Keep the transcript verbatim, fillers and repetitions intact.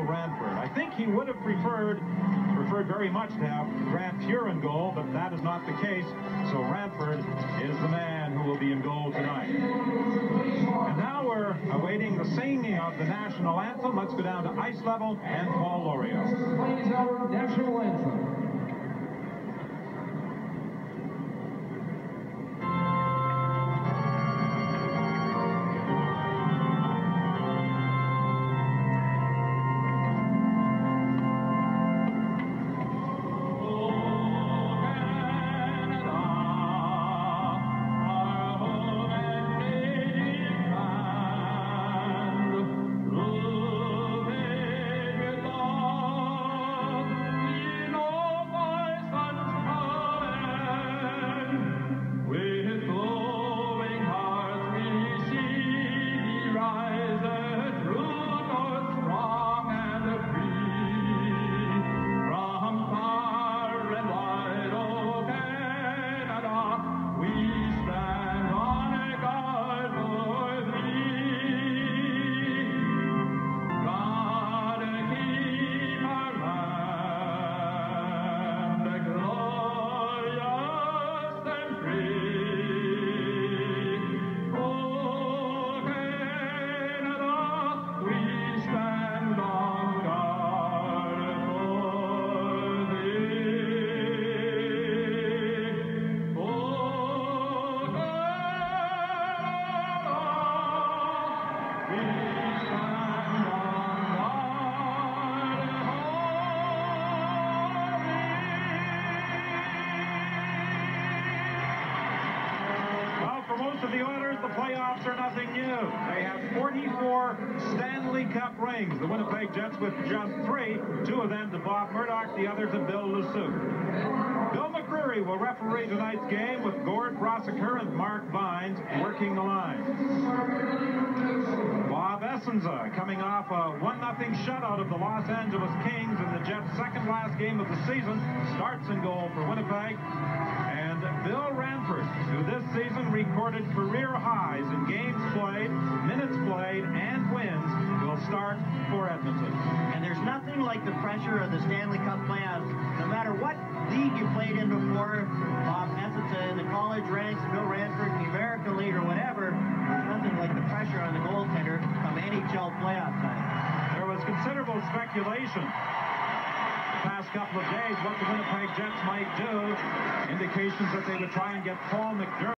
Ranford. I think he would have preferred, preferred very much to have Grant Fuhr in goal, but that is not the case. So Ranford is the man who will be in goal tonight. And now we're awaiting the singing of the national anthem. Let's go down to ice level and Paul Lorio. Plains our national anthem. Most of the Oilers, the playoffs are nothing new. They have forty-four Stanley Cup rings. The Winnipeg Jets with just three, two of them to Bob Murdoch, the others to Bill Lusuk. Bill McCreary will referee tonight's game with Gord Brasseker and Mark Vines working the line. Bob Essenza coming off a one nothing shutout of the Los Angeles Kings in the Jets' second last game of the season, starts in goal for Winnipeg. And Bill Ranford, who this season recorded career highs in games played, minutes played, and wins, will start for Edmonton. And there's nothing like the pressure of the Stanley Cup playoffs. No matter what league you played in before, Bob Essenza in the college ranks, Bill Ranford in the American League or whatever, there's nothing like the pressure on the goaltender come N H L playoff time. There was considerable speculation past couple of days what the Winnipeg Jets might do. Indications that they would try and get Paul McDermott.